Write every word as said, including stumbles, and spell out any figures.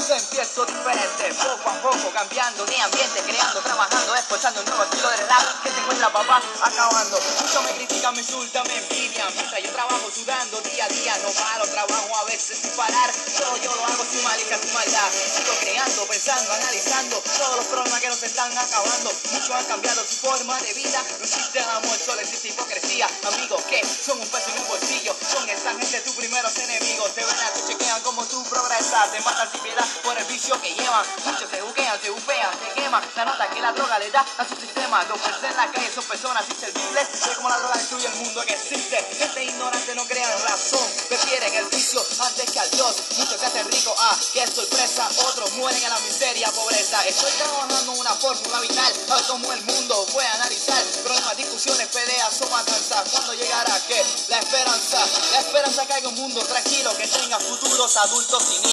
Yo empiezo diferente, poco a poco cambiando mi ambiente, creando, trabajando, esforzando un nuevo estilo de rap que se encuentra papá acabando. Muchos me critican, me insultan, me envidian, mientras yo trabajo sudando día a día, no paro, trabajo a veces sin parar, todo yo lo hago sin malicia, sin maldad, sigo creando, pensando, analizando todos los problemas que nos están acabando. Muchos han cambiado su forma de vida, no existe amor, solo existe hipocresía. Amigos que son un peso en un bolsillo, son esa gente tus primeros enemigos, te ven, te chequean como tú progresas, te matan sin piedad por el vicio que llevan. Muchos se buquean, se bufean, se queman la nota que la droga le da a su sistema. Los que en la calle son personas inservibles, ve como la droga destruye el mundo que existe. Gente ignorante no crean razón, prefieren el vicio antes que al Dios. Muchos se hacen ricos, ah, qué sorpresa, otros mueren en la miseria, pobreza. Estoy trabajando una fórmula vital, a ver cómo el mundo puede analizar problemas, discusiones, peleas o matanzas. Cuando llegará que la esperanza, la esperanza que haya un mundo tranquilo, que tenga futuros adultos sin